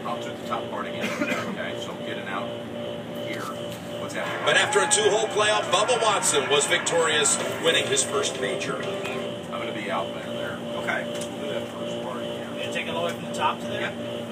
Out through the top part again. Okay, so getting out here. What's happening? But after a 2-hole playoff, Bubba Watson was victorious, winning his first major. I'm going to be out there. Okay. Do that first part again. You take it all the way from the top to there? Yep.